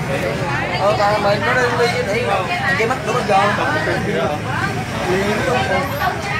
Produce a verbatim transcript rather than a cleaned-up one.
Ờ, bà mình nó đi đi cái thị cái mắt nó giòn.